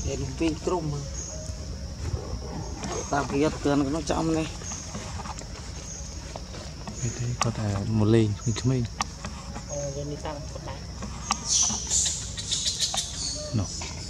Để pin chrome mà tao kia tiền nó trong này thế có thể một ly mình đi tăng có tay no.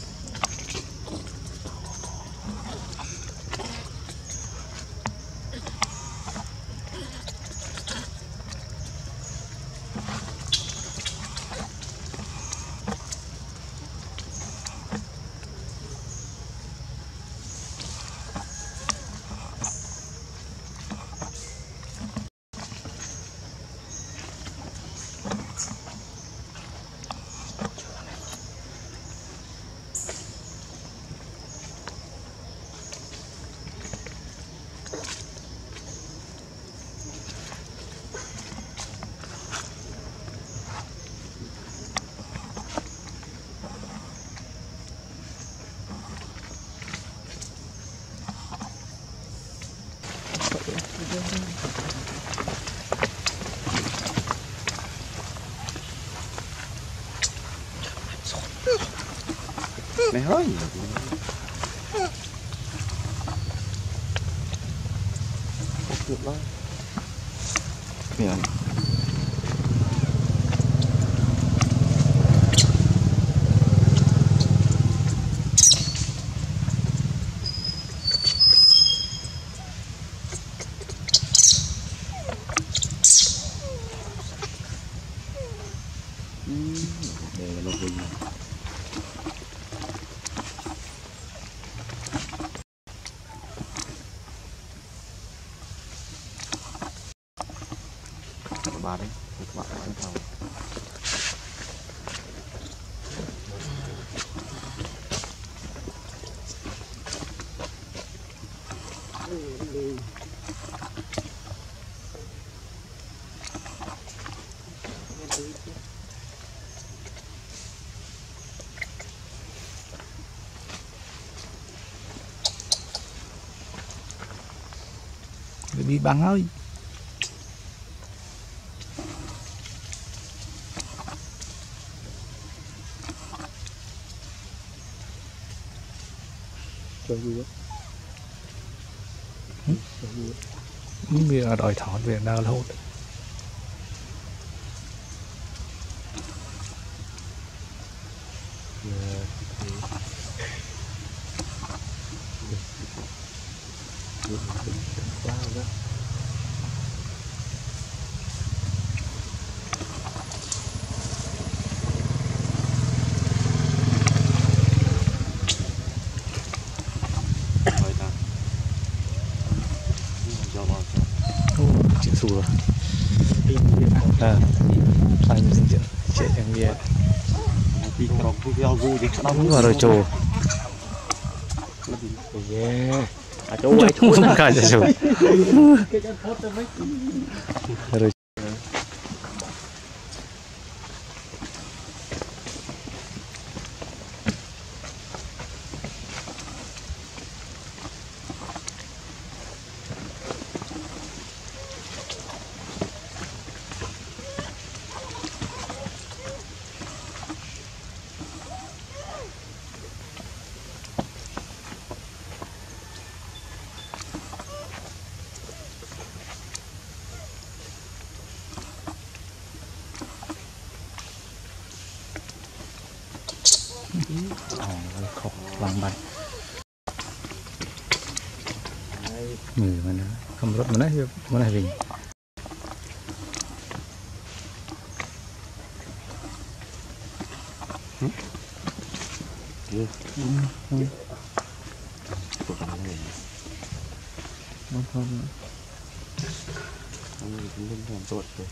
Mày hơi được đó miệng đây là lô vinh bà đấy, các bạn đánh thầu. bị bắn ơi. Cho gì bây giờ đòi thỏ về nào là hốt chuyện xùa anh chuyện em nghe đóng vào rồi trồ không cả rồi rồi khóc vàng bạch người mà nó không rất mà nó hình không cũng lên làm tốt rồi.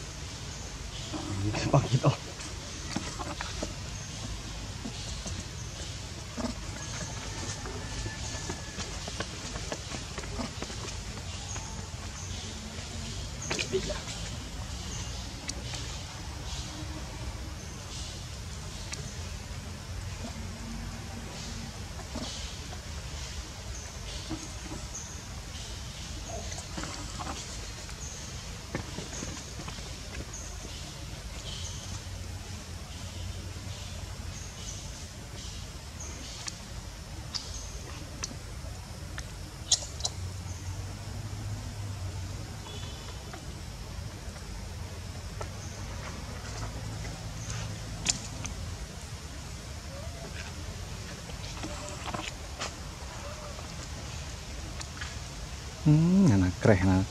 bằng gì đó Anak kreh nah.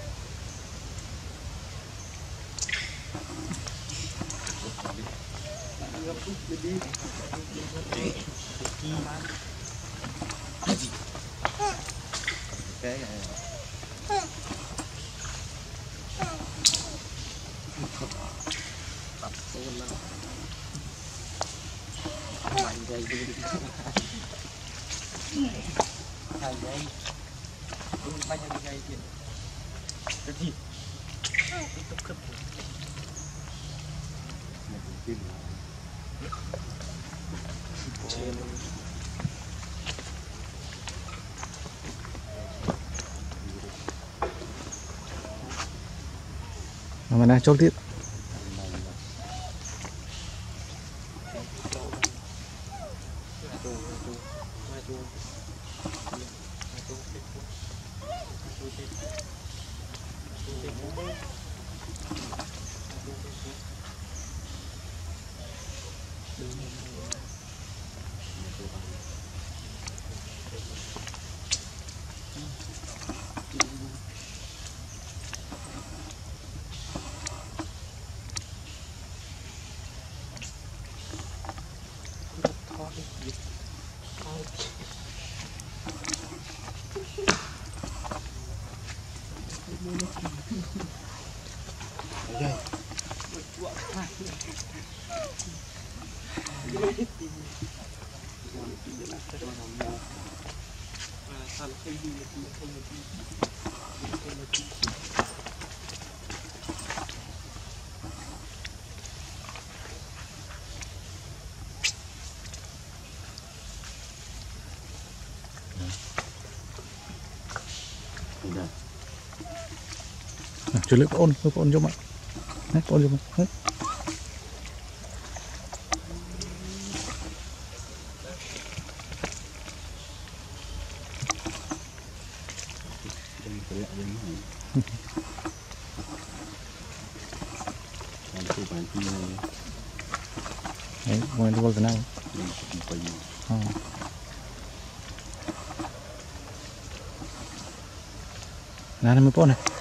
Mana chốt tiếp. Chưa lưỡi ôn cho mọi. Ôn cho mọi. Đấy, ngoài luôn cái nào? Nah, 60 này.